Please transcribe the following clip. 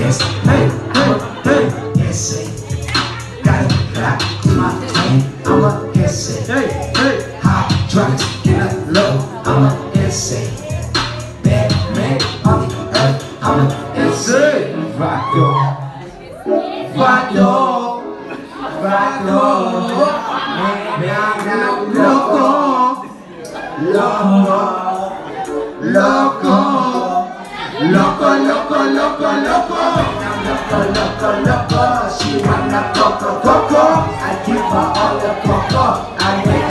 essay. Hey, hey, hey, essay. Got it back to my hand. I'm a essay. Hey, hey. Hydraulics in a low. I'm a essay. Bad man on the earth. I'm a essay. Vato, vato, vato. Loco, loco, loco, loco, loco, loco, loco, loco, loco. She wanna coco, coco. I give her all the coco. I make